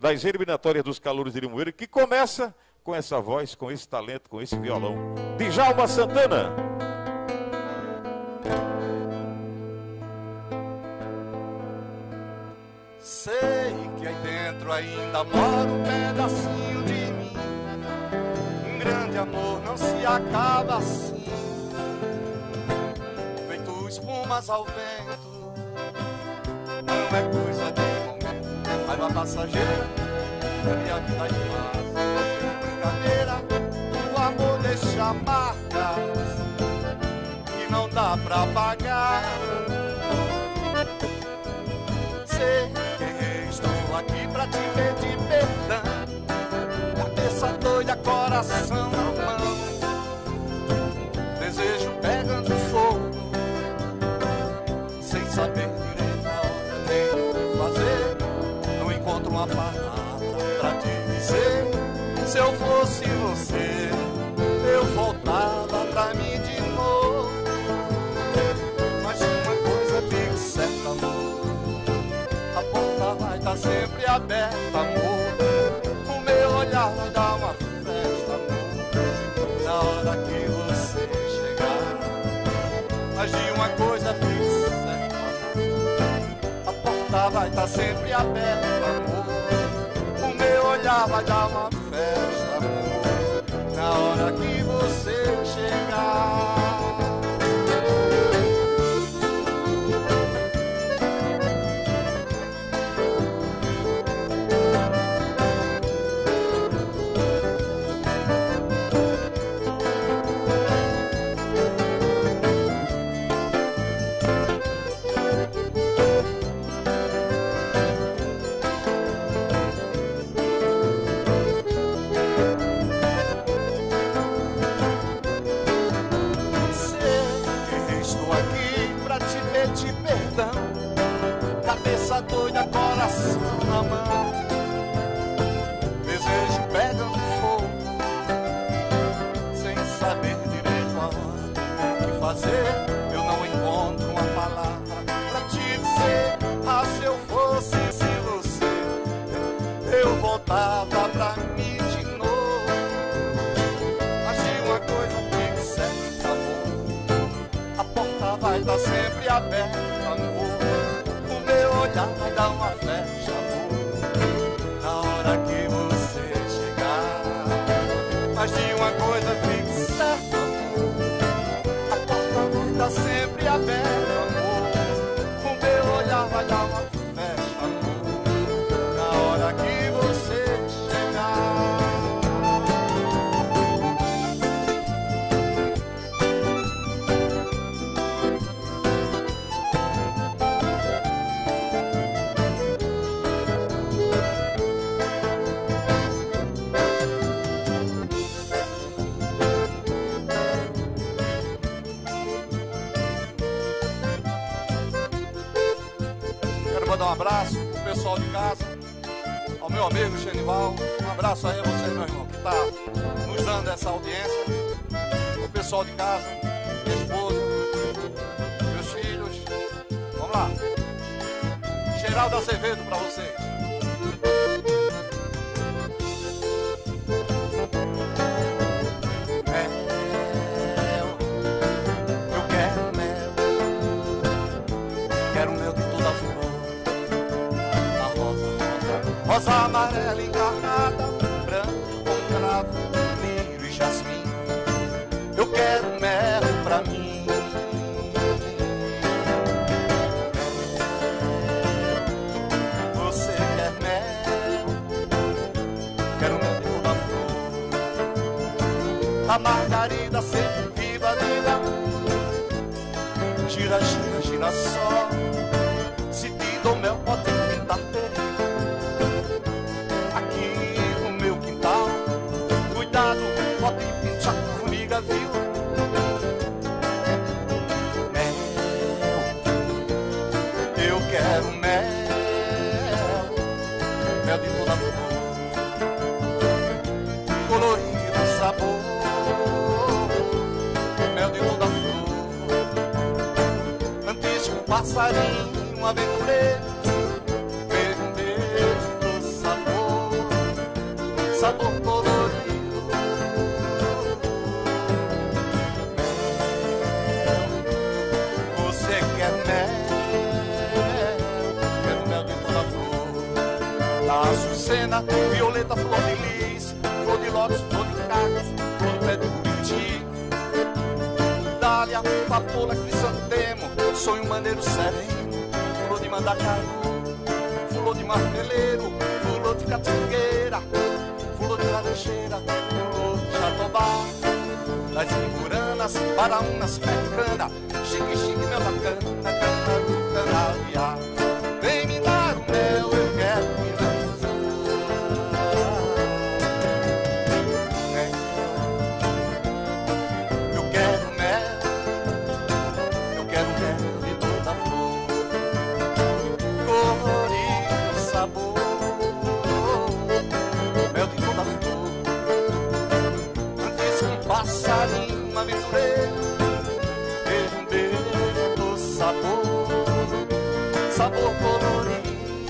das eliminatórias dos Calouros de Limoeiro, que começa com essa voz, com esse talento, com esse violão. Djalma Santana. Sei que aí dentro ainda mora um pedacinho de mim. Um grande amor não se acaba assim, feito espumas ao vento. Não é coisa de momento, raiva passageira, e a vida de paz. Brincadeira, o amor deixa marcas que não dá pra apagar. Sei que estou aqui pra te pedir perdão, cabeça doida, coração na mão, desejo pegando fogo, sem saber direito a hora nem o que fazer. Não encontro uma palavra pra te dizer. Se eu fosse você, eu voltava pra mim de novo. Mas uma coisa fique certa, amor, a porta vai estar sempre aberta, amor. O meu olhar vai dar uma festa, amor, na hora que você chegar. Mas de uma coisa fixe certa, amor, a porta vai estar sempre aberta, amor. O meu olhar vai dar uma festa, amor, na hora que você chegar. Cabeça doida, coração na mão, desejo pegando fogo, sem saber direito a hora que fazer. Eu não encontro uma palavra pra te dizer. Ah, se eu fosse você, eu voltava pra mim de novo. Mas de uma coisa fique certa, amor, a porta vai estar sempre aberta, amor. Olhar vai dar uma flecha, amor, na hora que você chegar. Mas de uma coisa fique certa, amor, a porta vai estar sempre aberta, amor. O meu olhar vai dar uma flecha, amor, na hora que você chegar. Mandar um abraço pro pessoal de casa, ao meu amigo Genival. Um abraço aí a você, meu irmão, que tá nos dando essa audiência. O pessoal de casa, minha esposa, meus filhos. Vamos lá. Geraldo Azevedo pra vocês. Eu quero mel, quero mel de toda flor, rosa amarela encarnada, branco com cravo, lírio e jasmim. Eu quero mel pra mim. Você quer mel? Quero mel de toda flor. A margarida sempre viva, viva. Gira, gira, gira só. Se te dou mel, pode pintar perigo. Pode pintar formiga, viu? Mel, eu quero mel, mel de toda flor, colorido sabor, mel de toda flor. Antes de um passarinho, um aventureiro, veio um beijo do sabor. sabor colorido. Você quer mel, quero mel de toda flor. Da açucena, violeta, flor de lis, flor de lótus, flor de cacos, flor do pé de buriti. Dália, papoula, crisantemo, sonho maneiro sereno, flor de mandacaru, flor de marmeleiro, flor de catingueira, flor de laranjeira, flor de jatobá. Das figuranas, paraunas, pecana, chique, chique, mel bacana, cana do canavial. Vem me dar o mel, eu quero me dançar. Eu quero mel, eu quero mel de toda flor, colorido, sabor, mel de toda flor. Antes um passarinho aventureiro, beijo, um beijo do sabor, sabor colorido.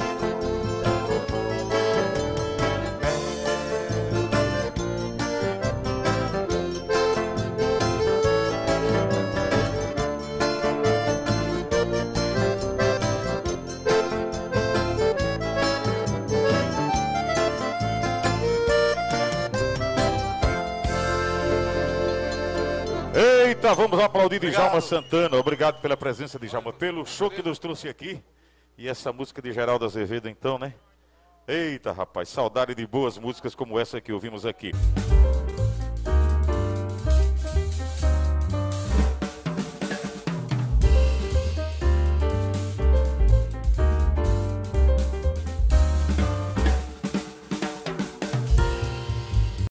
Eita, vamos aplaudir Djalma Santana. Obrigado pela presença, Djalma, pelo show que nos trouxe aqui. E essa música de Geraldo Azevedo, então, né? Eita, rapaz, saudade de boas músicas como essa que ouvimos aqui.